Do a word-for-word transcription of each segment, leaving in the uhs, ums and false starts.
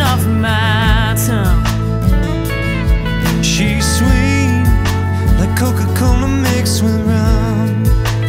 off my tongue. She's sweet like Coca-Cola mixed with rum.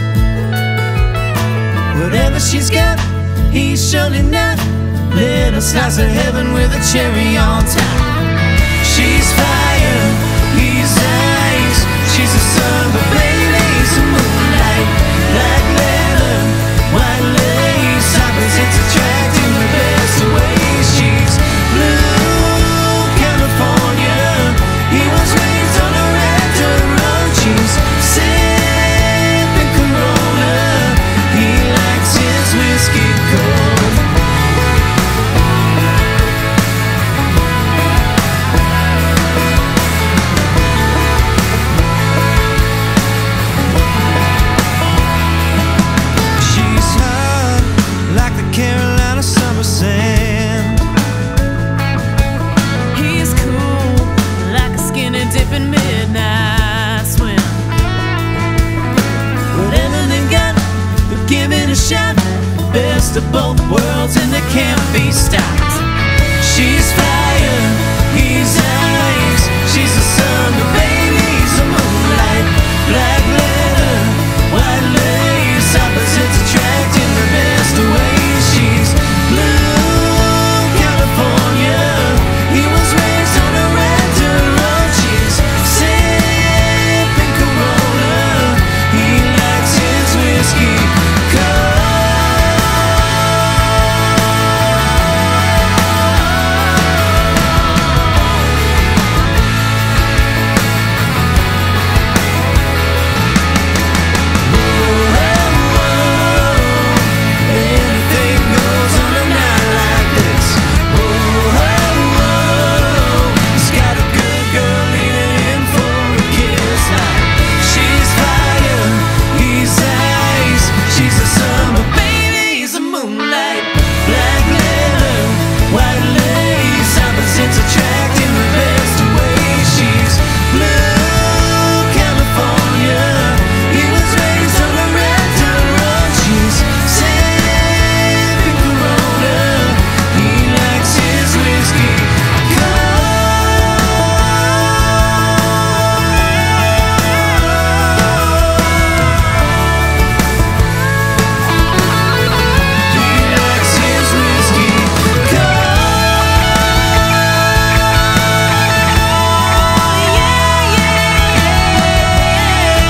Whatever she's got, he's surely not. Little slice of heaven with a cherry on top. She's fire, he's ice. She's the sun, but baby's the moonlight. Black leather, white lace, opposites attract in the best of ways. She's blue California, he was raised on a red dirt road. She's sipping Corona, he likes his whiskey cold. Carolina summer sand. He's cool like a skinny dipping midnight swim. Whatever they've got, they'll give it a shot. Best of both worlds and they can't be stopped. She's fire, he's ice. She's the sun, but baby's the moonlight. Black leather, white lace, opposites attract in the best of ways. She's blue California, he was raised on a red dirt road. She's sipping Corona, he likes his whiskey cold.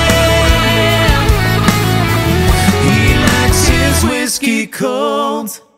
Whiskey cold.